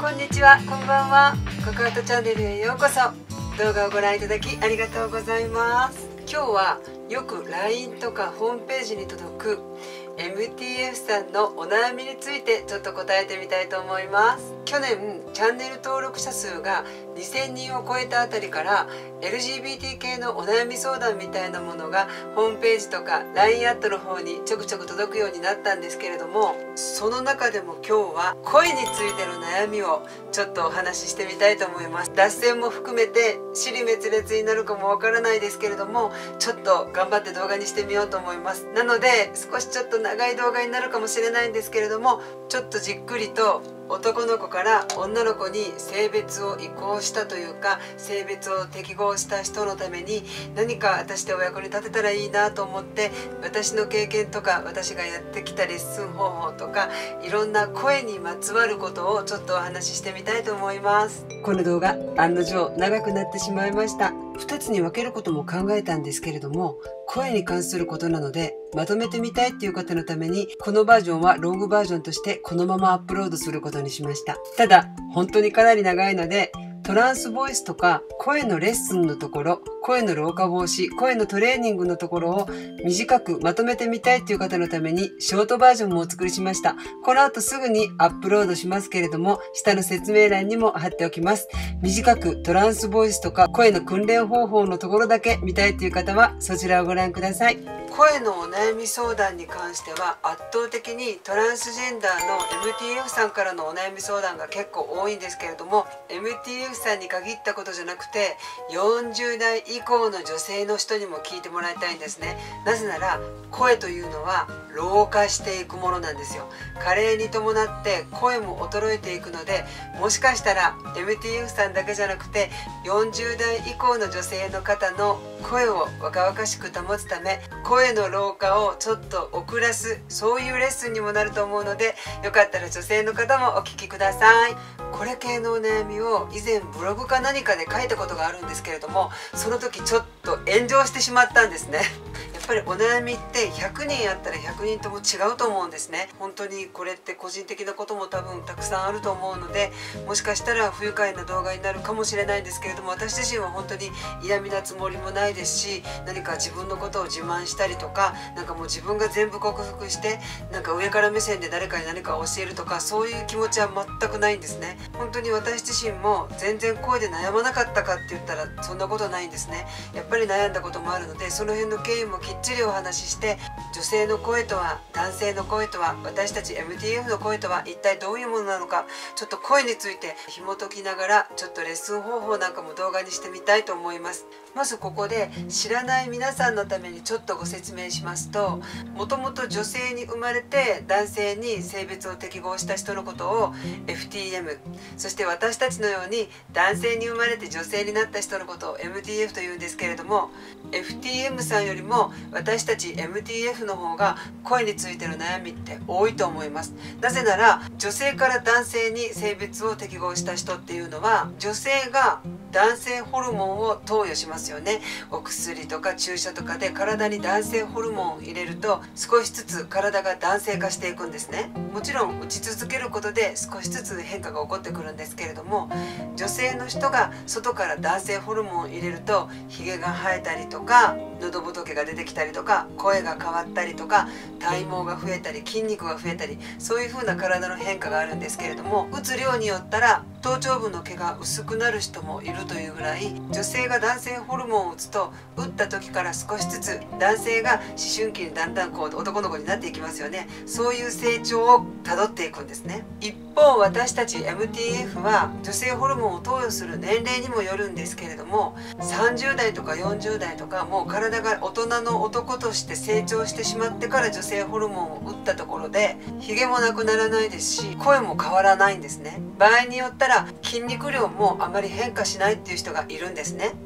こんにちは、こんばんは。ココアートチャンネルへようこそ。動画をご覧いただきありがとうございます。今日はよく LINE とかホームページに届く MTF さんのお悩みについてちょっと答えてみたいと思います。去年チャンネル登録者数が2000人を超えたあたりから LGBT 系のお悩み相談みたいなものがホームページとか LINE アットの方にちょくちょく届くようになったんですけれども、その中でも今日は恋についての悩みをちょっとお話ししてみたいと思います。脱線も含めて支離滅裂になるかもわからないですけれども、ちょっと頑張って動画にしてみようと思います。なので少しちょっと長い動画になるかもしれないんですけれども、ちょっとじっくりと男の子から女の子に性別を移行したというか、性別を適合した人のために何か私でお役に立てたらいいなと思って、私の経験とか私がやってきたレッスン方法とかいろんな声にまつわることをちょっとお話ししてみたいと思います。この動画案の定長くなってしまいました。2つに分けることも考えたんですけれども、声に関することなのでまとめてみたいっていう方のために、このバージョンはロングバージョンとしてこのままアップロードすることにしました。ただ本当にかなり長いので、トランスボイスとか声のレッスンのところ、声の老化防止、声のトレーニングのところを短くまとめてみたいという方のためにショートバージョンもお作りしました。この後すぐにアップロードしますけれども、下の説明欄にも貼っておきます。短くトランスボイスとか声の訓練方法のところだけ見たいという方はそちらをご覧ください。声のお悩み相談に関しては圧倒的にトランスジェンダーの MTF さんからのお悩み相談が結構多いんですけれども、 MTF さんに限ったことじゃなくて40代以降の女性の人にも聞いてもらいたいんですね。なぜなら声というのは老化していくものなんですよ。加齢に伴って声も衰えていくので、もしかしたら MTF さんだけじゃなくて40代以降の女性の方の声を若々しく保つため、声の老化をちょっと遅らす、そういうレッスンにもなると思うので、よかったら女性の方もお聞きください。これ系のお悩みを以前ブログか何かで書いたことがあるんですけれども、その時ちょっと炎上してしまったんですね。やっぱりお悩みって100人あったら100人とも違うと思うんですね。本当にこれって個人的なことも多分たくさんあると思うので、もしかしたら不愉快な動画になるかもしれないんですけれども、私自身は本当に嫌味なつもりもないですし、何か自分のことを自慢したりとか、なんかもう自分が全部克服してなんか上から目線で誰かに何か教えるとか、そういう気持ちは全くないんですね。本当に私自身も全然声で悩まなかったかって言ったらそんなことないんですね。やっぱり悩んだこともあるので、その辺の経緯もきっちりお話しして、女性の声とは、男性の声とは、私たち MTF の声とは一体どういうものなのか、ちょっと声について紐解きながら、ちょっとレッスン方法なんかも動画にしてみたいと思います。まずここで知らない皆さんのためにちょっとご説明しますと、もともと女性に生まれて男性に性別を適合した人のことを FTM、 そして私たちのように男性に生まれて女性になった人のことを MTF というんですけれども、 FTM さんよりも私たち MTF の方が声についての悩みって多いと思います。なぜなら女性から男性に性別を適合した人っていうのは、女性が男性ホルモンを投与しますよね。お薬とか注射とかで体に男性ホルモンを入れると少しずつ体が男性化していくんですね。もちろん打ち続けることで少しずつ変化が起こってくるんですけれども、女性の人が外から男性ホルモンを入れるとひげが生えたりとか、喉仏が出てきたりとか、声が変わったりとか、体毛が増えたり筋肉が増えたり、そういう風な体の変化があるんですけれども、打つ量によったら頭頂部の毛が薄くなる人もいるというぐらい、女性が男性ホルモンを打つと打った時から少しずつ男性が思春期にだんだんこう男の子になっていきますよね。そういう成長をたどっていくんですね。一方私たち MTF は女性ホルモンを投与する年齢にもよるんですけれども、30代とか40代とか、もう体が大人の男として成長してしまってから女性ホルモンを打ったところでひげもなくならないですし、声も変わらないんですね。場合によったら筋肉量もあまり変化しないっていう人がいるんですね。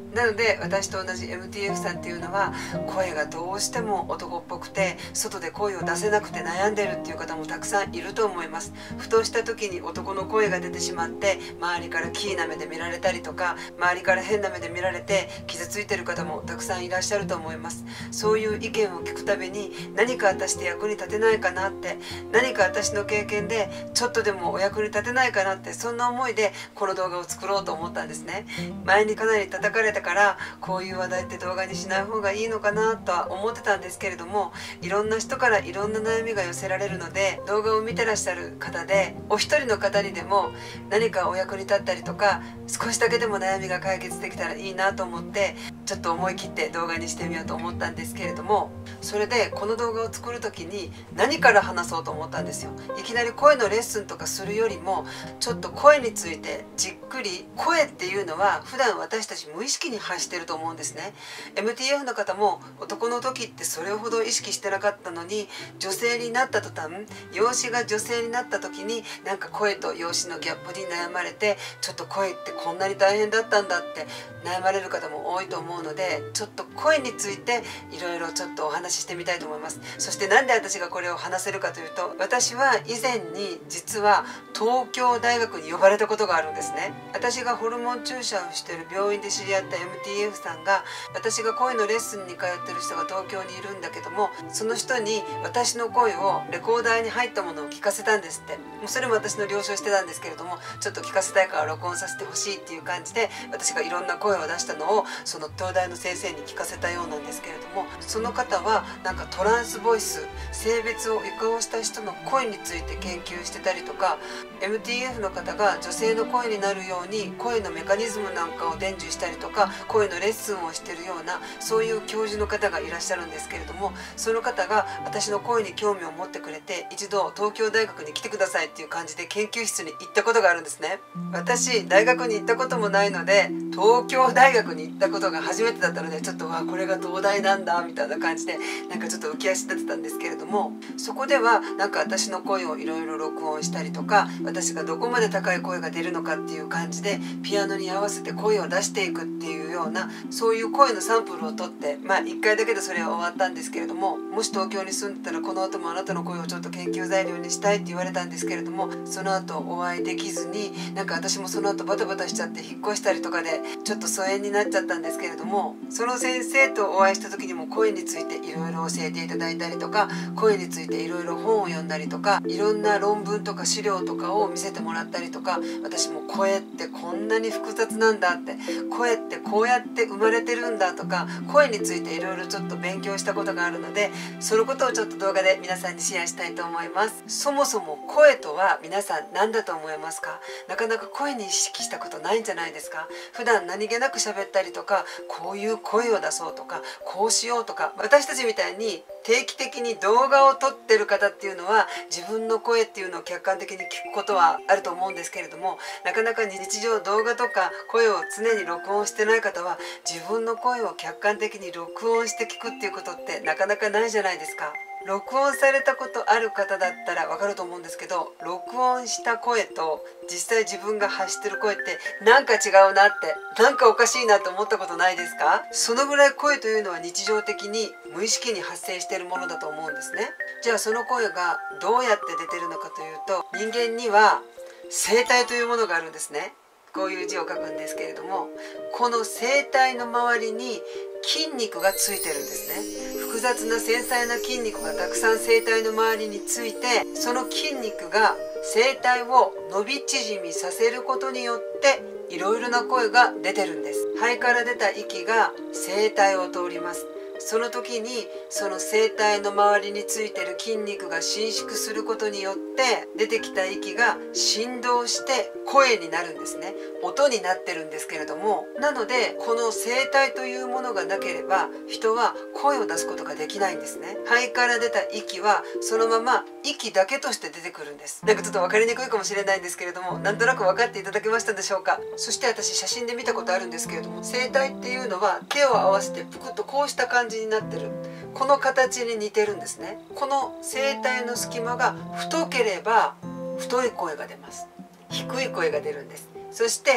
なので私と同じ MTF さんっていうのは声がどうしても男っぽくて外で声を出せなくて悩んでるっていう方もたくさんいると思います。ふとした時に男の声が出てしまって周りからキーな目で見られたりとか、周りから変な目で見られて傷ついてる方もたくさんいらっしゃると思います。そういう意見を聞くたびに何か私って役に立てないかなって、何か私の経験でちょっとでもお役に立てないかなって、そんな思いでこの動画を作ろうと思ったんですね。前にかなり叩かれたからこういう話題って動画にしない方がいいのかなとは思ってたんですけれども、いろんな人からいろんな悩みが寄せられるので、動画を見てらっしゃる方でお一人の方にでも何かお役に立ったりとか、少しだけでも悩みが解決できたらいいなと思ってちょっと思い切って動画にしてみようと思ったんですけれども、それでこの動画を作る時に何から話そうと思ったんですよ。いきなり声のレッスンとかするよりもちょっと声についてじっくり、声っていうのは普段私たち無意識に発してると思うんですね。 MTF の方も男の時ってそれほど意識してなかったのに、女性になった途端、容姿が女性になった時になんか声と容姿のギャップに悩まれて、ちょっと声ってこんなに大変だったんだって悩まれる方も多いと思うので、ちょっと声についていろいろちょっとお話ししてみたいと思います。そしてなんで私がこれを話せるかというと、私は以前に実は東京大学に呼ばれたことがあるんですね。私がホルモン注射をしている病院で知り合った MTF さんが、私が声のレッスンに通ってる人が東京にいるんだけども、その人に私の声をレコーダーに入ったものを聞かせたんですって。もうそれも私の了承してたんですけれども、ちょっと聞かせたいから録音させてほしいっていう感じで、私がいろんな声を出したのをその東大の先生に聞かせたようなんですけれども、その方はなんかトランスボイス、性別を移行した人の声について研究してたりとか、 MTF の方が女性の声になるように声のメカニズムなんかを伝授したりとか、声のレッスンをしてるような、そういう教授の方がいらっしゃるんですけれども、その方が私の声に興味を持ってくれて、一度東京大学に来てくださいっていう感じで研究室に行ったことがあるんですね。私大学に行ったこともないので、東京大学に行ったことが初めてだったので、ちょっとこれが東大なんだみたいな感じでなんかちょっと浮き足立ってたんですけれども、そこではなんか私の声をいろいろ録音したりとか、私がどこまで高い声が出るのかっていう感じでピアノに合わせて声を出していくっていうような、そういう声のサンプルを取って、1回だけでそれは終わったんですけれども、もし東京に住んでたらこの後もあなたの声をちょっと研究材料にしたいって言われたんですけれども、その後お会いできずに、なんか私もその後バタバタしちゃって引っ越したりとかでちょっと疎遠になっちゃったんですけれども、その先生とお会いした時にも声についていろいろ教えていただいたりとか、声についていろいろ本を読んだりとか、いろんな論文とか資料とかを見せてもらったりとか、私も声ってこんなに複雑なんだって、声ってこうやって生まれてるんだとか、声についていろいろちょっと勉強したことがあるので、そのことをちょっと動画で皆さんにシェアしたいと思います。そもそも声とは皆さん何だと思いますか？なかなか声に意識したことないんじゃないですか？普段何気なく喋ったりとか、こういう声を出そうとか、こうしようとか、私たちみたいに定期的に動画を撮ってる方っていうのは自分の声っていうのを客観的に聞くことはあると思うんですけれども、なかなか日常動画とか声を常に録音してない方は、自分の声を客観的に録音して聞くっていうことってなかなかないじゃないですか。録音されたことある方だったらわかると思うんですけど、録音した声と実際自分が発してる声ってなんか違うなって、なんかおかしいなと思ったことないですか？そのぐらい声というのは日常的に無意識に発生しているものだと思うんですね。じゃあその声がどうやって出てるのかというと、人間には声帯というものがあるんですね。こういう字を書くんですけれども、この声帯の周りに筋肉がついてるんですね。複雑な繊細な筋肉がたくさん声帯の周りについて、その筋肉が声帯を伸び縮みさせることによっていろいろな声が出てるんです。肺から出た息が声帯を通ります。その時にその声帯の周りについてる筋肉が伸縮することによって出てきた息が振動して声になるんですね。音になってるんですけれども、なのでこの声帯というものがなければ人は声を出すことができないんですね。肺から出た息はそのまま息だけとして出てくるんです。なんかちょっと分かりにくいかもしれないんですけれども、なんとなく分かっていただけましたでしょうか。そして私写真で見たことあるんですけれども、声帯っていうのは手を合わせてぷくっとこうした感じになってる、この形に似てるんですね。この声帯の隙間が太ければ太い声が出ます。低い声が出るんです。そして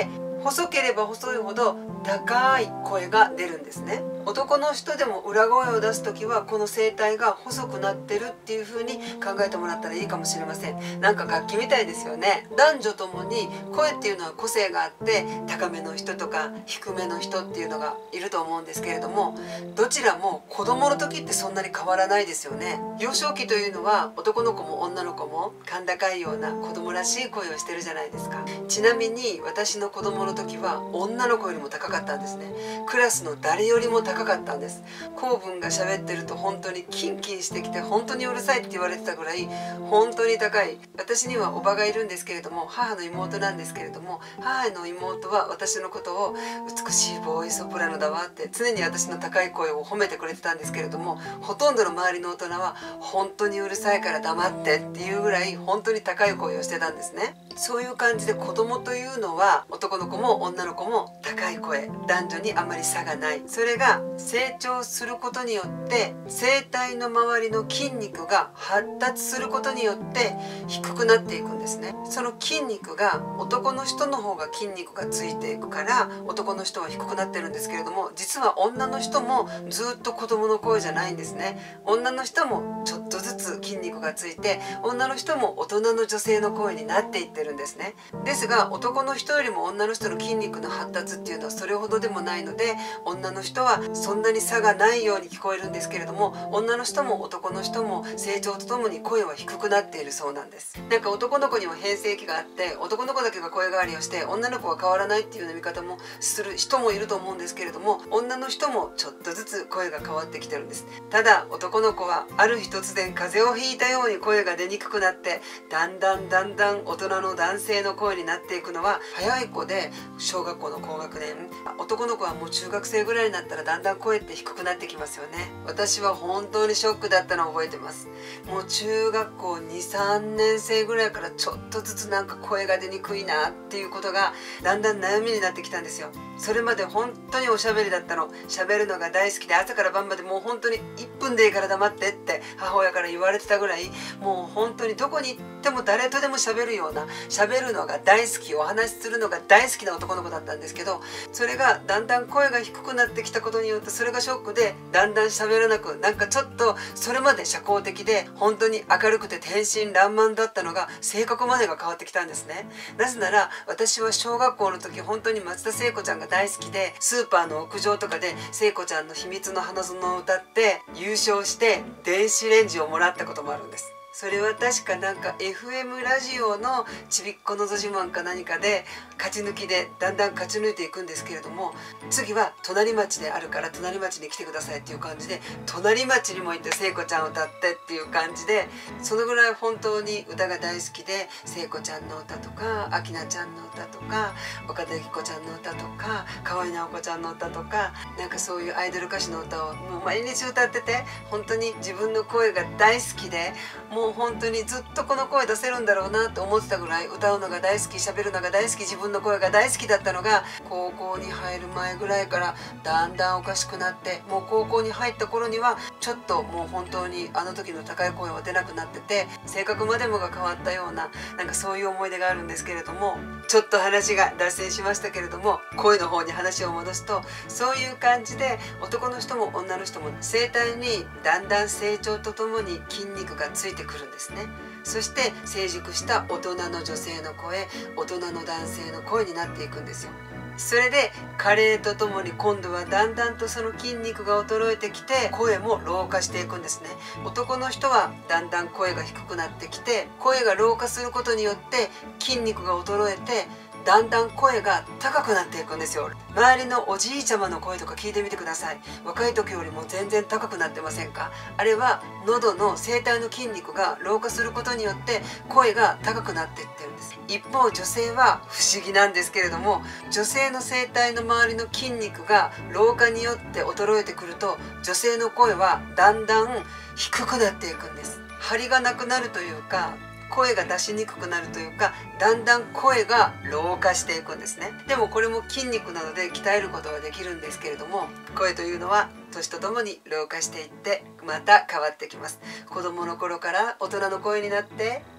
細ければ細いほど高い声が出るんですね。男の人でも裏声を出す時はこの声帯が細くなってるっていう風に考えてもらったらいいかもしれません。なんか楽器みたいですよね。男女ともに声っていうのは個性があって、高めの人とか低めの人っていうのがいると思うんですけれども、どちらも子供の時ってそんなに変わらないですよね。幼少期というのは男の子も女の子も甲高いような子供らしい声をしてるじゃないですか。ちなみに私の子供の時は女の子よりも高かったんですね。クラスの誰よりも高かったんです。口分が喋ってると本当にキンキンしてきて本当にうるさいって言われてたぐらい本当に高い。私にはおばがいるんですけれども、母の妹なんですけれども、母の妹は私のことを美しいボーイソプラノだわって常に私の高い声を褒めてくれてたんですけれども、ほとんどの周りの大人は本当にうるさいから黙ってっていうぐらい本当に高い声をしてたんですね。そういう感じで子供というのは男の子も女の子も高い声、男女にあまり差がない。それが成長することによって声帯の周りの筋肉が発達することによって低くなっていくんですね。その筋肉が男の人の方が筋肉がついていくから男の人は低くなってるんですけれども、実は女の人もずっと子供の声じゃないんですね。女の人もちょっとずつ筋肉がついて、女の人も大人の女性の声になっていってるんですね。ですが男の人よりも女の人の筋肉の発達っていうのはそれほどでもないので、女の人はそんなに差がないように聞こえるんですけれども、女の人も男の人も成長とともに声は低くなっているそうなんです。なんか男の子には変声期があって男の子だけが声変わりをして女の子は変わらないっていうような見方もする人もいると思うんですけれども、女の人もちょっとずつ声が変わってきてるんです。ただ男の子はある日突然風邪をひいたように声が出にくくなって、だんだん大人の男性の声になっていくのは早い子で小学校の高学年、男の子はもう中学生ぐらいになったらだんだん声って低くなってきますよね。私は本当にショックだったのを覚えてます。もう中学校 2,3 年生ぐらいからちょっとずつなんか声が出にくいなっていうことがだんだん悩みになってきたんですよ。それまで本当におしゃべりだったの。喋るのが大好きで朝から晩までもう本当に1分でいいから黙ってって母親から言われてたぐらい、もう本当にどこに行っても誰とでも喋るような、喋るのが大好き、お話しするのが大好きな男の子だったんですけど、それがだんだん声が低くなってきたことによってそれがショックでだんだん喋らなく、なんかちょっとそれまで社交的で本当に明るくて天真爛漫だったのが性格までが変わってきたんですね。なぜなら私は小学校の時本当に松田聖子ちゃんが大好きで、スーパーの屋上とかで聖子ちゃんの秘密の花園を歌って優勝して電子レンジをもらったこともあるんです。それは確かなんか FM ラジオのちびっこのど自慢か何かで勝ち抜きでだんだん勝ち抜いていくんですけれども、次は隣町であるから隣町に来てくださいっていう感じで隣町にも行って聖子ちゃん歌ってっていう感じで、そのぐらい本当に歌が大好きで、聖子ちゃんの歌とか明菜ちゃんの歌とか岡田由紀子ちゃんの歌とか河合直子ちゃんの歌とか、なんかそういうアイドル歌手の歌をもう毎日歌ってて、本当に自分の声が大好きで、もう本当にずっとこの声出せるんだろうなと思ってたぐらい歌うのが大好き、喋るのが大好き、自分の声が大好きだったのが高校に入る前ぐらいからだんだんおかしくなって、もう高校に入った頃にはちょっともう本当にあの時の高い声は出なくなってて、性格までもが変わったような、なんかそういう思い出があるんですけれども、ちょっと話が脱線しましたけれども、声の方に話を戻すと、そういう感じで男の人も女の人も声帯にだんだん成長とともに筋肉がついてくるんですね。そして成熟した大人の女性の声、大人の男性の声になっていくんですよ。それで加齢とともに今度はだんだんとその筋肉が衰えてきて声も老化していくんですね。男の人はだんだん声が低くなってきて、声が老化することによって筋肉が衰えてだんだん声が高くなっていくんですよ。周りのおじいちゃまの声とか聞いてみてください。若い時よりも全然高くなってませんか？あれは喉の声帯の筋肉が老化することによって声が高くなっていってるんです。一方女性は不思議なんですけれども、女性の声帯の周りの筋肉が老化によって衰えてくると、女性の声はだんだん低くなっていくんです。張りがなくなるというか、声が出しにくくなるというか、だんだん声が老化していくんですね。でもこれも筋肉なので鍛えることはできるんですけれども、声というのは年とともに老化していってまた変わってきます。子供の頃から大人の声になって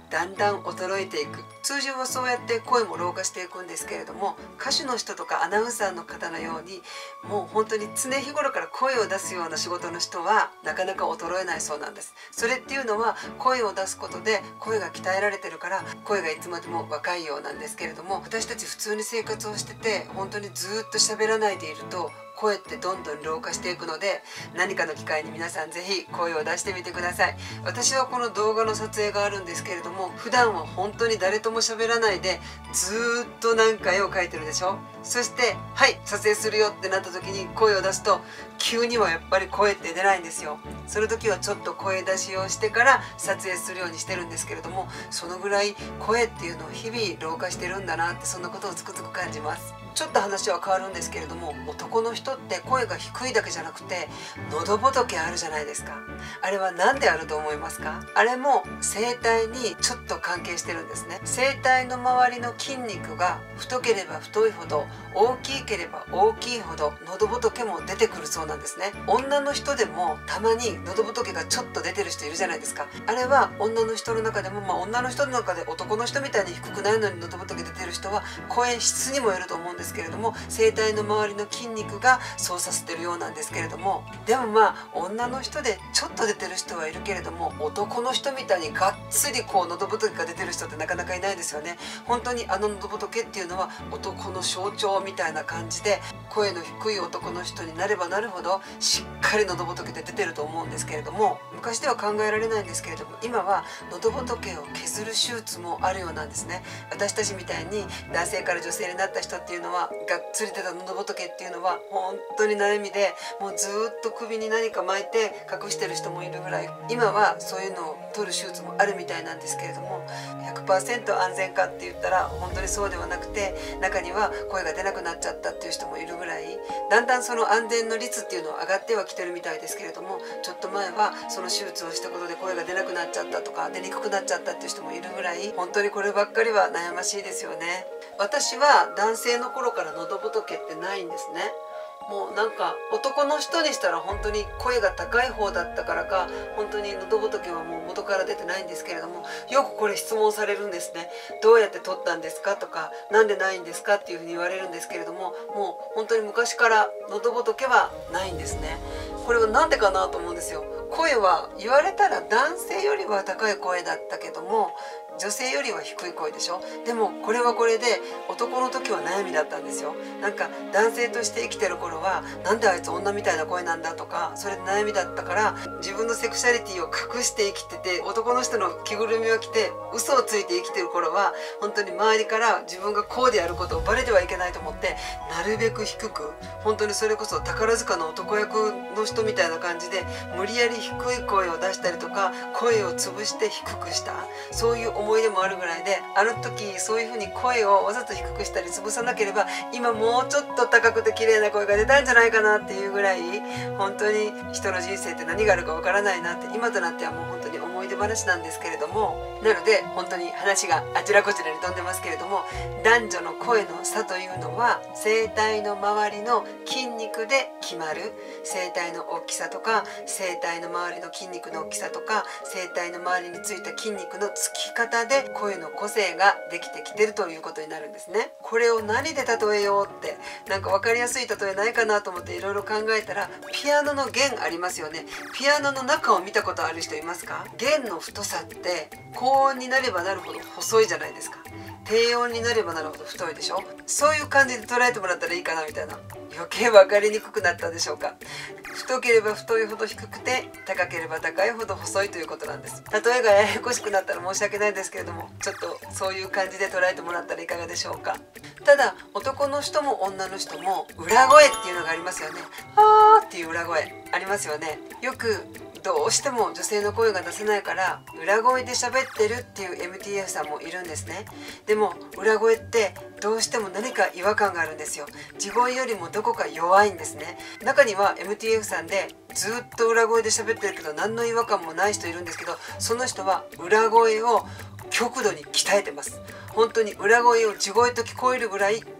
だんだん衰えていく。通常はそうやって声も老化していくんですけれども、歌手の人とかアナウンサーの方のようにもう本当に常日頃から声を出すような仕事の人はなかなか衰えないそうなんです。それっていうのは声を出すことで声が鍛えられてるから声がいつまでも若いようなんですけれども、私たち普通に生活をしてて本当にずっと喋らないでいると声ってどんどん老化していくので、何かの機会に皆さんぜひ声を出してみてください。私はこの動画の撮影があるんですけれども、普段は本当に誰とも喋らないでずっとなんか絵を描いてるでしょ。そしてはい撮影するよってなった時に声を出すと急にはやっぱり声って出ないんですよ。その時はちょっと声出しをしてから撮影するようにしてるんですけれども、そのぐらい声っていうのを日々老化してるんだなって、そんなことをつくづく感じます。ちょっと話は変わるんですけれども、男の人って声が低いだけじゃなくて喉仏あるじゃないですか。あれは何であると思いますか？あれも声帯にちょっと関係してるんですね。声帯の周りの筋肉が太ければ太いほど、大きければ大きいほど喉仏も出てくるそうなんですね。女の人でもたまに喉仏がちょっと出てる人いるじゃないですか。あれは女の人の中でも、女の人の中で男の人みたいに低くないのに喉仏出てる人は声質にもよると思うんですけれども、声帯の周りの筋肉がそうさせてるようなんですけれども、でも女の人でちょっと出てる人はいるけれども、男の人みたいにがっつりこう喉仏が出てる人ってなかなかいないですよね。本当に喉仏っていうのは男の象徴みたいな感じで、声の低い男の人になればなるほどしっかり喉仏で出てると思うんですけれども、昔では考えられないんですけれども、今は喉仏を削る手術もあるようなんですね。私たちみたいに男性から女性になった人っていうのはがっつり出た喉仏っていうのは本当に悩みで、もうずっと首に何か巻いて隠してる人もいるぐらい、今はそういうのを取る手術もあるみたいなんですけれども、 100% 安全かって言ったら本当にそうではなくて、中には声が出なくなっちゃったっていう人もいるぐらい、だんだんその安全の率っていうのは上がってはきてるみたいですけれども、ちょっと前はその手術をしたことで声が出なくなっちゃったとか出にくくなっちゃったっていう人もいるぐらい、本当にこればっかりは悩ましいですよね。私は男性の頃から喉仏ってないんですね。もうなんか男の人にしたら本当に声が高い方だったからか、本当に喉仏はもう元から出てないんですけれども、よくこれ質問されるんですね。どうやって取ったんですかとか、なんでないんですかっていうふうに言われるんですけれども、もう本当に昔から喉仏はないんですね。これはなんでかなと思うんですよ。声は言われたら男性よりは高い声だったけども女性よりは低い声でしょ。でもこれはこれで男の時は悩みだったんですよ。なんか男性として生きてる頃はなんであいつ女みたいな声なんだとか、それで悩みだったから自分のセクシャリティを隠して生きてて、男の人の着ぐるみを着て嘘をついて生きてる頃は本当に周りから自分がこうであることをバレてはいけないと思って、なるべく低く、本当にそれこそ宝塚の男役の人みたいな感じで無理やり低い声を出したりとか、声を潰して低くした、そういう思い出もあるぐらいで、あの時そういう風に声をわざと低くしたり潰さなければ今もうちょっと高くて綺麗な声が出たんじゃないかなっていうぐらい、本当に人の人生って何があるかわからないなって今となってはもう本当に思い出話なんですけれども、なので本当に話があちらこちらに飛んでますけれども、男女の声の差というのは声帯の周りの筋肉で決まる。声帯の大きさとか声帯の周りの筋肉の大きさとか声帯の周りについた筋肉のつき方で声の個性ができてきてるということになるんですね。これを何で例えようってなんか分かりやすい例えないかなと思っていろいろ考えたら、ピアノの弦ありますよね。ピアノの中を見たことある人いますか？弦の太さって高音になればなるほど細いじゃないですか。低音になればなるほど太いでしょ。そういう感じで捉えてもらったらいいかなみたいな。余計分かりにくくなったでしょうか。太ければ太いほど低くて高ければ高いほど細いということなんです。例えがややこしくなったら申し訳ないですけれども、ちょっとそういう感じで捉えてもらったらいかがでしょうか。ただ男の人も女の人も裏声っていうのがありますよね。あーっていう裏声ありますよね。よくどうしても女性の声が出せないから裏声で喋ってるっていう MTF さんもいるんですね。でも裏声ってどうしても何か違和感があるんですよ。地声よりもどこか弱いんですね。中には MTF さんでずっと裏声で喋ってるけど何の違和感もない人いるんですけど、その人は裏声を極度に鍛えてます。本当に裏声を地声と聞こえるぐらい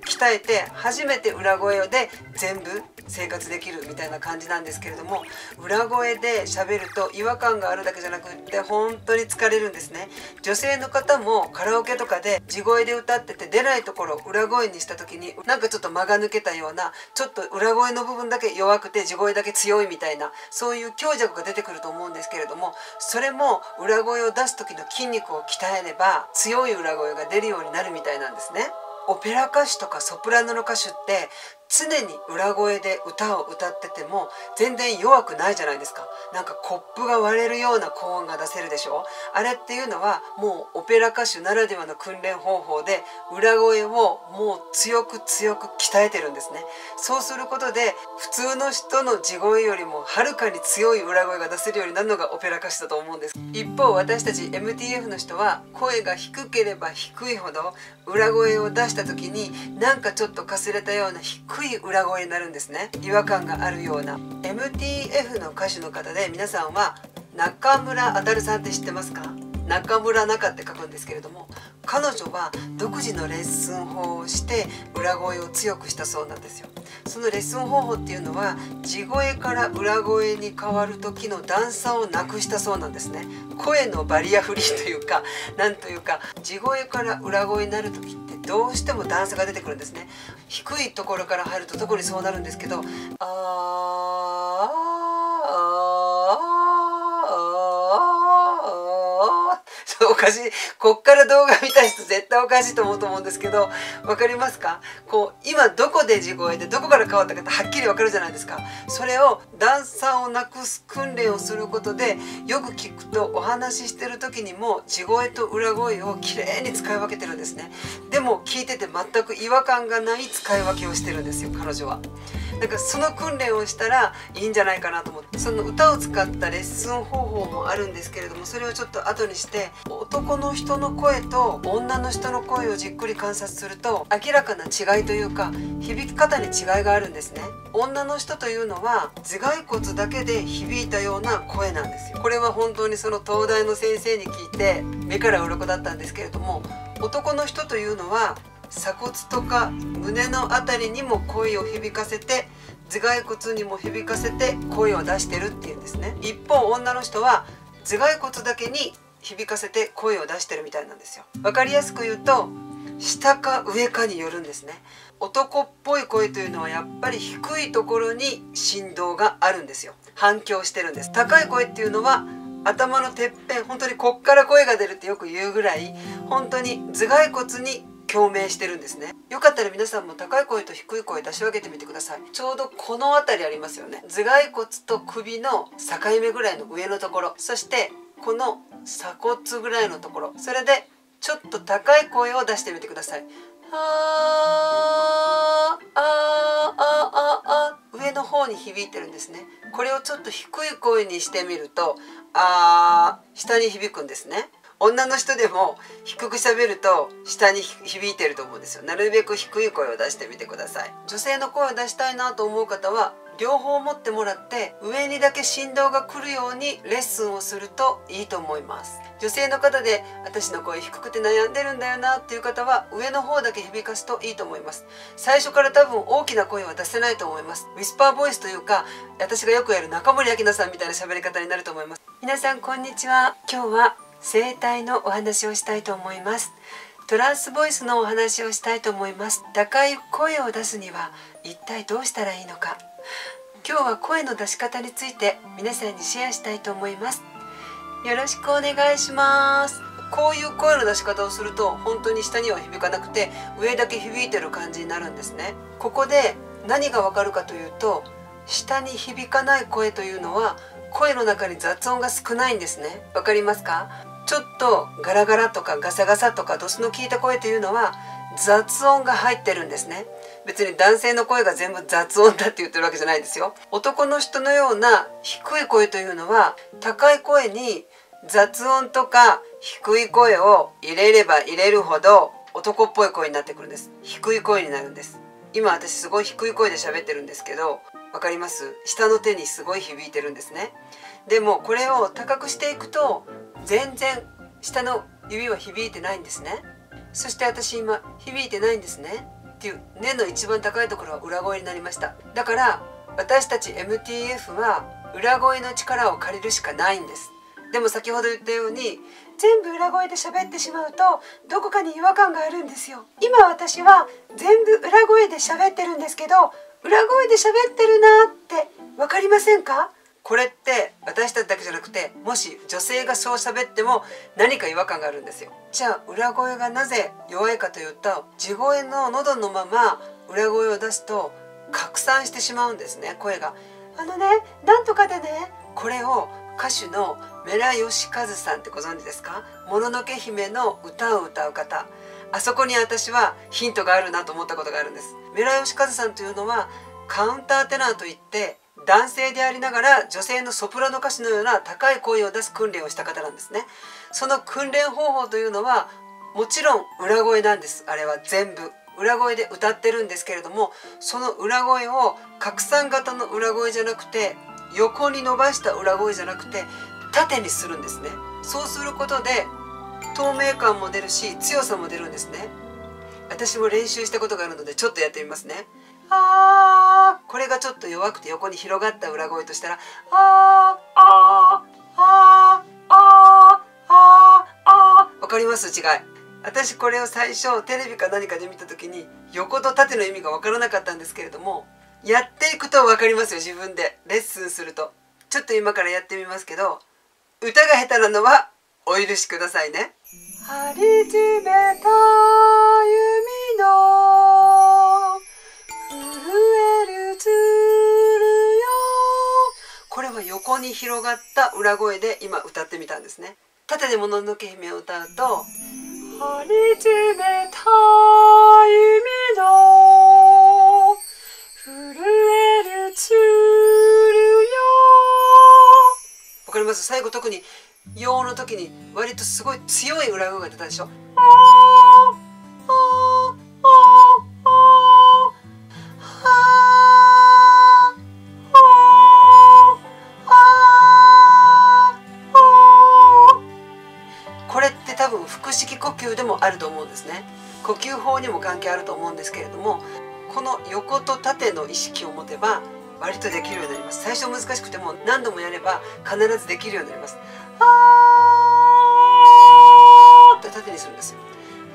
鍛えて初めて裏声で全部生活できるみたいな感じなんですけれども、裏声で喋ると違和感があるだけじゃなくって本当に疲れるんですね。女性の方もカラオケとかで地声で歌ってて出ないところを裏声にした時になんかちょっと間が抜けたような、ちょっと裏声の部分だけ弱くて地声だけ強いみたいな、そういう強弱が出てくると思うんですけれども、それも裏声を出す時の筋肉を鍛えれば強い裏声が出るようになるみたいなんですね。オペラ歌手とかソプラノの歌手って常に裏声で歌を歌ってても全然弱くないじゃないですか。なんかコップが割れるような高音が出せるでしょ。あれっていうのはもうオペラ歌手ならではの訓練方法で裏声をもう強く強く鍛えてるんですね。そうすることで普通の人の地声よりもはるかに強い裏声が出せるようになるのがオペラ歌手だと思うんです。一方私たち MTF の人は声が低ければ低いほど裏声を出した時になんかちょっとかすれたような低い裏声になるんですね。違和感があるような。 MTF の歌手の方で皆さんは中村あたるさんって知ってますか？中村中って書くんですけれども、彼女は独自のレッスン法をして裏声を強くしたそうなんですよ。そのレッスン方法っていうのは地声から裏声に変わる時の段差をなくしたそうなんですね。声のバリアフリーというか、なんというか、地声から裏声になる時ってどうしても段差が出てくるんですね。低いところから入ると特にそうなるんですけど、おかしい。こっから動画見た人絶対おかしいと思うと思うんですけど、分かりますか？こう今どこで地声でどこから変わったかってはっきり分かるじゃないですか。それを段差をなくす訓練をすることで、よく聞くとお話ししてる時にも地声と裏声をきれいに使い分けてるんですね。でも聞いてて全く違和感がない使い分けをしてるんですよ、彼女は。だからその訓練をしたらいいんじゃないかなと思って、その歌を使ったレッスン方法もあるんですけれども、それをちょっと後にして、男の人の声と女の人の声をじっくり観察すると明らかな違いというか響き方に違いがあるんですね。女の人というのは頭蓋骨だけで響いたような声なんですよ。これは本当にその東大の先生に聞いて目から鱗だったんですけれども、男の人というのは鎖骨とか胸のあたりにも声を響かせて、頭蓋骨にも響かせて声を出してるっていうんですね。一方女の人は頭蓋骨だけに響かせて声を出してるみたいなんですよ。わかりやすく言うと下か上かによるんですね。男っぽい声というのはやっぱり低いところに振動があるんですよ。反響してるんです。高い声っていうのは頭のてっぺん、本当にこっから声が出るってよく言うぐらい本当に頭蓋骨に共鳴してるんですね。よかったら皆さんも高い声と低い声出し分けてみてください。ちょうどこの辺りありますよね。頭蓋骨と首の境目ぐらいの上のところ、そしてこの鎖骨ぐらいのところ、それでちょっと高い声を出してみてください。上の方に響いてるんですね。これをちょっと低い声にしてみると下に響くんですね。女の人でも低く喋ると下に響いてると思うんですよ。なるべく低い声を出してみてください。女性の声を出したいなと思う方は両方持ってもらって上にだけ振動が来るようにレッスンをするといいと思います。女性の方で私の声低くて悩んでるんだよなっていう方は上の方だけ響かすといいと思います。最初から多分大きな声は出せないと思います。ウィスパーボイスというか私がよくやる中森明菜さんみたいな喋り方になると思います。皆さんこんにちは。今日は声帯のお話をしたいと思います。トランスボイスのお話をしたいと思います。高い声を出すには一体どうしたらいいのか。今日は声の出し方について皆さんにシェアしたいと思います。よろしくお願いします。こういう声の出し方をすると本当に下には響かなくて上だけ響いてる感じになるんですね。ここで何がわかるかというと、下に響かない声というのは声の中に雑音が少ないんですね。わかりますか？ちょっとガラガラとかガサガサとかドスの効いた声というのは雑音が入ってるんですね。別に男性の声が全部雑音だって言ってるわけじゃないですよ。男の人のような低い声というのは高い声に雑音とか低い声を入れれば入れるほど男っぽい声になってくるんです。低い声になるんです。今私すごい低い声で喋ってるんですけど、わかります？下の手にすごい響いてるんですね。でもこれを高くしていくと全然下の指は響いてないんですね。そして私今響いてないんですね。 っていう根の一番高いところは裏声になりました。だから私たち MTF は裏声の力を借りるしかないんです。でも先ほど言ったように全部裏声で喋ってしまうとどこかに違和感があるんですよ。今私は全部裏声で喋ってるんですけど、裏声で喋ってるなって分かりませんか？これって私たちだけじゃなくて、もし女性がそう喋っても何か違和感があるんですよ。じゃあ裏声がなぜ弱いかというと、地声の喉のまま裏声を出すと拡散してしまうんですね、声が。なんとかでね、これを歌手のメラヨシカズさんってご存知ですか？もののけ姫の歌を歌う方。あそこに私はヒントがあるなと思ったことがあるんです。メラヨシカズさんというのはカウンターテナーといって、男性でありながら女性のソプラノ歌手のような高い声を出す訓練をした方なんですね。その訓練方法というのはもちろん裏声なんです。あれは全部裏声で歌ってるんですけれども、その裏声を拡散型の裏声じゃなくて、横に伸ばした裏声じゃなくて縦にするんですね。そうすることで透明感も出るし強さも出るんですね。私も練習したことがあるのでちょっとやってみますね。これがちょっと弱くて横に広がった裏声としたらわかります？違い。私これを最初テレビか何かで見た時に横と縦の意味がわからなかったんですけれども、やっていくとわかりますよ。自分でレッスンすると。ちょっと今からやってみますけど、歌が下手なのはお許しくださいね。張り詰めた弓の震える鶴よ。これは横に広がった裏声で今歌ってみたんですね。縦でもののけ姫を歌うと、張り詰めた弓の震える鶴よ。わかります？最後特に陽の時に割とすごい強い裏声が出たでしょ。これって多分腹式呼吸でもあると思うんですね。呼吸法にも関係あると思うんですけれども、この横と縦の意識を持てば割とできるようになります。最初難しくても何度もやれば必ずできるようになります。って縦にするんですよ。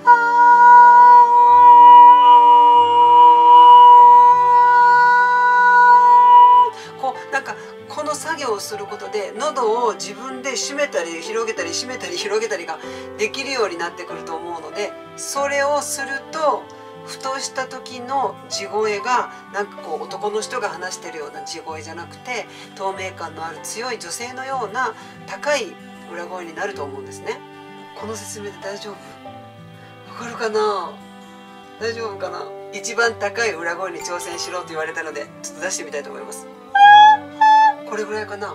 こうなんかこの作業をすることで喉を自分で締めたり広げたり締めたり広げたりができるようになってくると思うので、それをするとふとした時の地声がなんかこう男の人が話してるような地声じゃなくて、透明感のある強い女性のような高い裏声になると思うんですね。この説明で大丈夫？わかるかな？大丈夫かな？一番高い裏声に挑戦しろと言われたのでちょっと出してみたいと思います。これぐらいかな？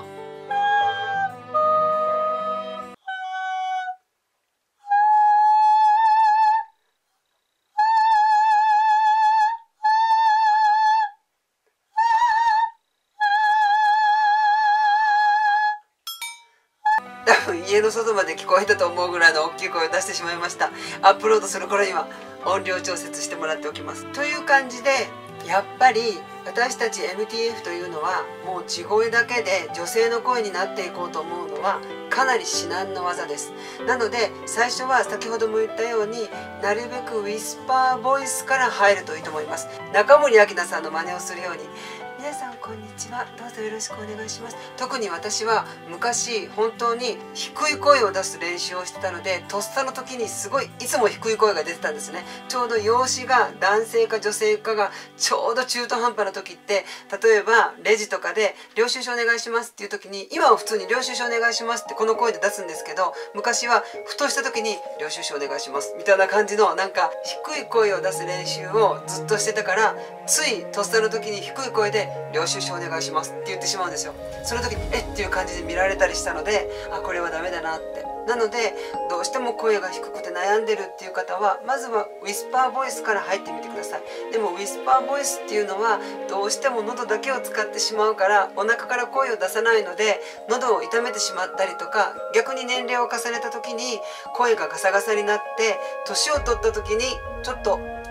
多分家の外まで聞こえたと思うぐらいの大きい声を出してしまいました。アップロードする頃には音量調節してもらっておきます。という感じで、やっぱり私たち MTF というのはもう地声だけで女性の声になっていこうと思うのはかなり至難の業です。なので最初は先ほども言ったようになるべくウィスパーボイスから入るといいと思います。中森明菜さんの真似をするように、皆さんこんにちは、どうぞよろしくお願いします。特に私は昔本当に低い声を出す練習をしてたので、とっさの時にすごいいつも低い声が出てたんですね。ちょうど容姿が男性か女性かがちょうど中途半端な時って、例えばレジとかで領収書お願いしますっていう時に、今は普通に領収書お願いしますってこの声で出すんですけど、昔はふとした時に領収書お願いしますみたいな感じのなんか低い声を出す練習をずっとしてたから、ついとっさの時に低い声で領収書お願いしますって言ってしまうんですよ。その時にえっていう感じで見られたりしたので、あ、これはダメだなって。なのでどうしても声が低くて悩んでるっていう方はまずはウィスパーボイスから入ってみてください。でもウィスパーボイスっていうのはどうしても喉だけを使ってしまうからお腹から声を出さないので喉を痛めてしまったりとか、逆に年齢を重ねた時に声がガサガサになって年を取った時にちょっと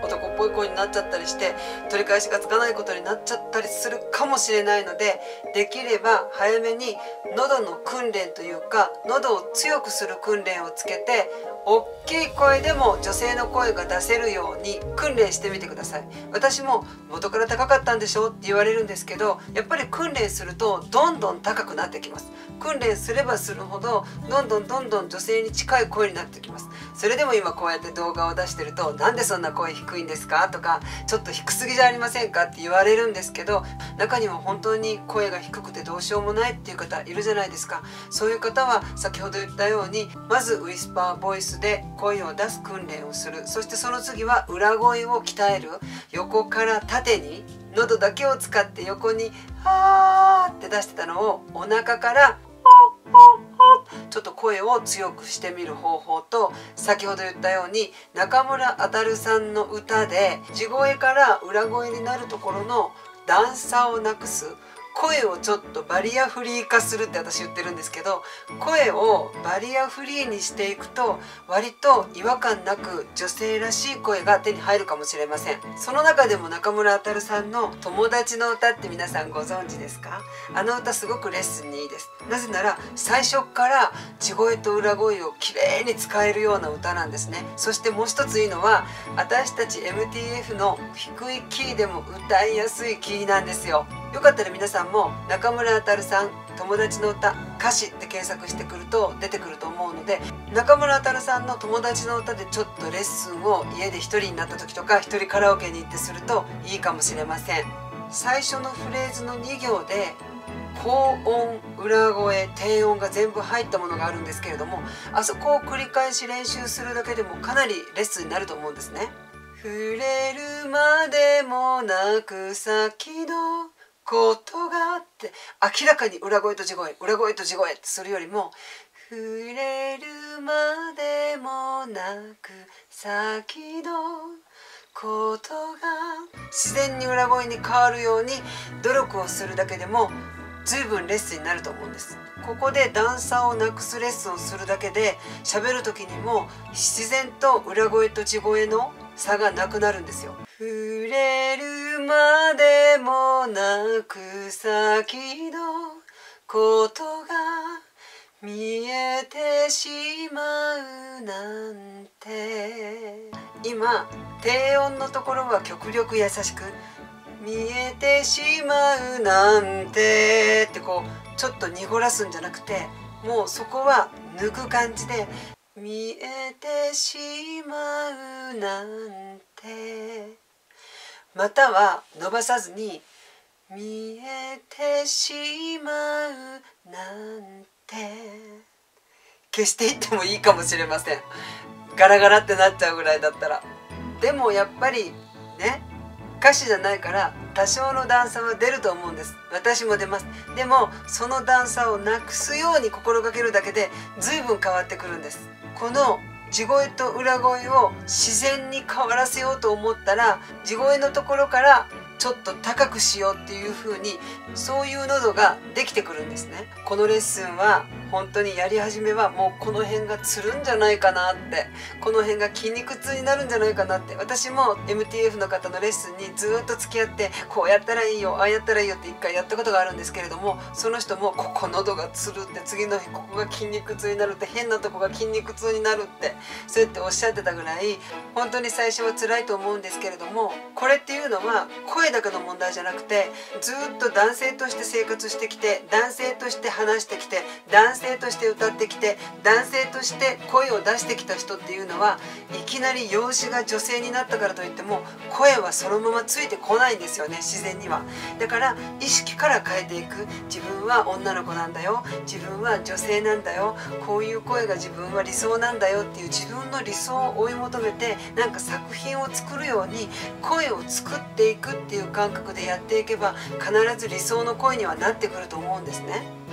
男っぽい声になっちゃったりして取り返しがつかないことになっちゃったりするかもしれないので、できれば早めに喉の訓練というか喉を強くする訓練をつけて、大きい声でも女性の声が出せるように訓練してみてください。私も元から高かったんでしょって言われるんですけど、やっぱり訓練するとどんどん高くなってきます。訓練すればするほどどんどん女性に近い声になってきます。それでも今こうやって動画を出してると、なんでそんな声低いんですかとか、ちょっと低すぎじゃありませんかって言われるんですけど、中には本当に声が低くてどうしようもないっていう方いるじゃないですか。そういう方は先ほど言ったように、まずウィスパーボイスで声を出す訓練をする。そしてその次は裏声を鍛える。横から縦に喉だけを使って横にあーって出してたのをお腹からちょっと声を強くしてみる方法と、先ほど言ったように中村あさんの歌で地声から裏声になるところの段差をなくす、声をちょっとバリアフリー化するって私言ってるんですけど、声をバリアフリーにしていくと割と違和感なく女性らしい声が手に入るかもしれません。その中でも中村あさんの友達の歌って皆さんご存知ですか？あの歌すごくレッスンにいいです。なぜなら最初から地声と裏声をきれいに使えるような歌なんですね。そしてもう一ついいのは、私たち MTF の低いキーでも歌いやすいキーなんですよ。よかったら皆さんも中村あさん友達の歌歌詞って検索してくると出てくると思うので、中村あさんの友達の歌でちょっとレッスンを家で一人になった時とか一人カラオケに行ってするといいかもしれません。最初のフレーズの2行で高音、裏声、低音が全部入ったものがあるんですけれども、あそこを繰り返し練習するだけでもかなりレッスンになると思うんですね。触れるまでもなく先のことがあって、明らかに裏声と地声ってするよりも、触れるまでもなく先のことが自然に裏声に変わるように努力をするだけでも随分レッスンになると思うんです。ここで段差をなくすレッスンをするだけで、喋る時にも自然と裏声と地声の差がなくなるんですよ。触れるまでもなく先のことが見えてしまうなんて、今低音のところは極力優しく見えてしまうなんてってこうちょっと濁らすんじゃなくて、もうそこは抜く感じで見えてしまうなんて、または伸ばさずに見えてしまうなんて消していってもいいかもしれません。ガラガラってなっちゃうぐらいだったら。でもやっぱりね、歌詞じゃないから多少の段差は出ると思うんです。私も出ます。でもその段差をなくすように心がけるだけで随分変わってくるんです。この地声と裏声を自然に変わらせようと思ったら、地声のところからちょっと高くしようっていう風に、そういう喉ができてくるんですね。このレッスンは本当にやり始めはもうこの辺がつるんじゃないかなって、この辺が筋肉痛になるんじゃないかなって、私も MTF の方のレッスンにずっと付き合って、こうやったらいいよああやったらいいよって一回やったことがあるんですけれども、その人もここ喉がつるって、次の日ここが筋肉痛になるって、変なとこが筋肉痛になるってそうやっておっしゃってたぐらい、本当に最初は辛いと思うんですけれども、これっていうのは声だけの問題じゃなくて、ずっと男性として生活してきて、男性として話してきて、男性として歌ってきて、男性として声を出してきた人っていうのは、いきなり容姿が女性になったからといっても声はそのままついてこないんですよね、自然には。だから意識から変えていく。自分は女の子なんだよ、自分は女性なんだよ、こういう声が自分は理想なんだよっていう自分の理想を追い求めて、なんか作品を作るように声を作っていくっていう感覚でやっていけば、必ず理想の声にはなってくると思うんですね。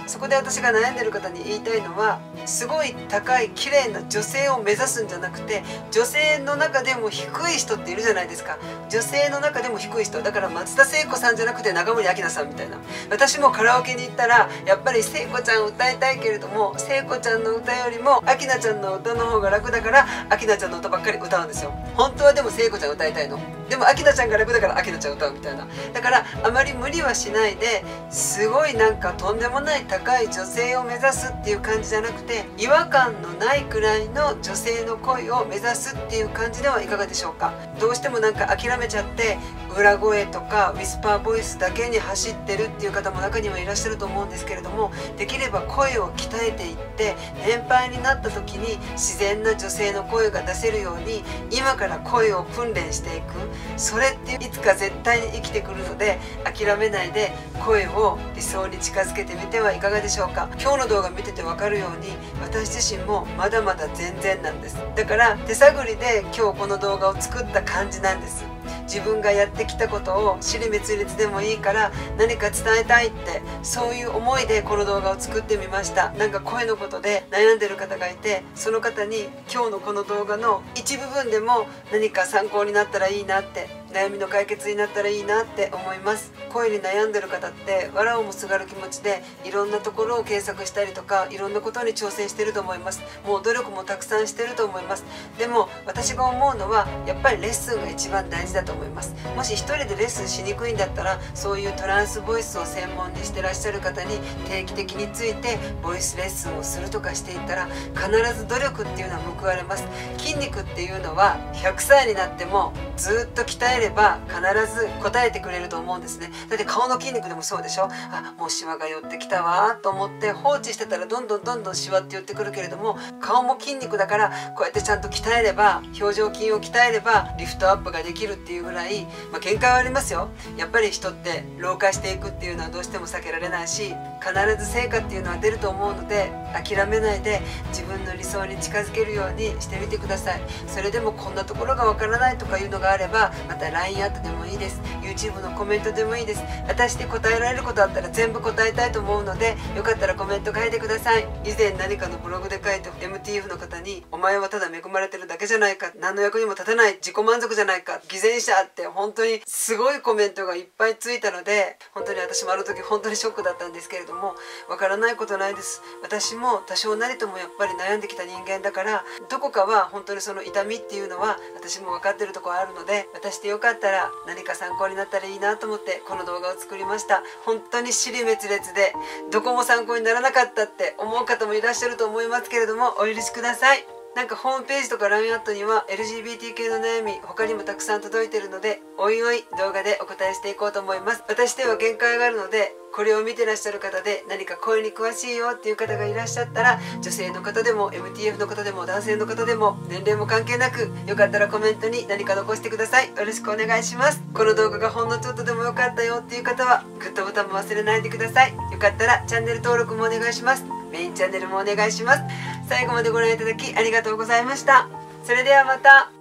そこで私が悩んでる方に言いたいのは、すごい高い綺麗な女性を目指すんじゃなくて、女性の中でも低い人っているじゃないですか。女性の中でも低い人だから、松田聖子さんじゃなくて中森明菜さんみたいな。私もカラオケに行ったらやっぱり聖子ちゃん歌いたいけれども、聖子ちゃんの歌よりも明菜ちゃんの歌の方が楽だから明菜ちゃんの歌ばっかり歌うんですよ。本当はでも聖子ちゃん歌いたいの。でも明菜ちゃんが楽だから明菜ちゃん歌うみたいな。だからあまり無理はしないで、すごいなんかとんでもない高い女性を目指すっていう感じじゃなくて、違和感のないくらいの女性の声を目指すっていう感じではいかがでしょうか。どうしてもなんか諦めちゃって裏声とかウィスパーボイスだけに走ってるっていう方も中にはいらっしゃると思うんですけれども、できれば声を鍛えていって、年配になった時に自然な女性の声が出せるように今から声を訓練していく。それっていつか絶対に生きてくるので、諦めないで声を理想に近づけてみてはいかがでしょうか。今日の動画見てて分かるように、私自身もまだまだ全然なんです。だから手探りで今日この動画を作った感じなんです。自分がやってきたことを尻滅裂でもいいから何か伝えたいって、そういう思いでこの動画を作ってみました。なんか声のことで悩んでる方がいて、その方に今日のこの動画の一部分でも何か参考になったらいいなって、悩みの解決になったらいいなって思います。声に悩んでる方って藁をもすがる気持ちでいろんなところを検索したりとか、いろんなことに挑戦してると思います。もう努力もたくさんしてると思います。でも私が思うのは、やっぱりレッスンが一番大事だと思います。もし一人でレッスンしにくいんだったら、そういうトランスボイスを専門にしてらっしゃる方に定期的についてボイスレッスンをするとかしていったら、必ず努力っていうのは報われます。筋肉っていうのは100歳になってもずっと鍛えれば必ず答えてくれると思うんですね。だって顔の筋肉でもそうでしょ。あ、もうシワが寄ってきたわと思って放置してたらどんどんシワって寄ってくるけれども、顔も筋肉だからこうやってちゃんと鍛えれば、表情筋を鍛えればリフトアップができるっていうぐらい、限界はありますよ。やっぱり人って老化していくっていうのはどうしても避けられないし、必ず成果っていうのは出ると思うので、諦めないで自分の理想に近づけるようにしてみてください。それでもこんなところがわからないとかいうのがあれば、また LINE アットでもいいです。 YouTube のコメントでもいいです。私で答えられることあったら全部答えたいと思うので、よかったらコメント書いてください。以前何かのブログで書いて MTF の方に、お前はただ恵まれてるだけじゃないか、何の役にも立たない、自己満足じゃないか、偽善者って本当にすごいコメントがいっぱいついたので、本当に私もある時本当にショックだったんですけれども、わからないことないです。私も多少なりともやっぱり悩んできた人間だから、どこかは本当にその痛みっていうのは私も分かってるところあるので、私でよかったら何か参考になったらいいなと思ってこの動画を作りました。本当に支離滅裂でどこも参考にならなかったって思う方もいらっしゃると思いますけれども、お許しください。なんかホームページとか LINE アットには LGBT 系の悩み他にもたくさん届いてるので、おいおい動画でお答えしていこうと思います。私では限界があるので、これを見てらっしゃる方で何か声に詳しいよっていう方がいらっしゃったら、女性の方でも MTF の方でも男性の方でも年齢も関係なく、よかったらコメントに何か残してください。よろしくお願いします。この動画がほんのちょっとでも良かったよっていう方はグッドボタンも忘れないでください。よかったらチャンネル登録もお願いします。メインチャンネルもお願いします。最後までご覧いただきありがとうございました。それではまた。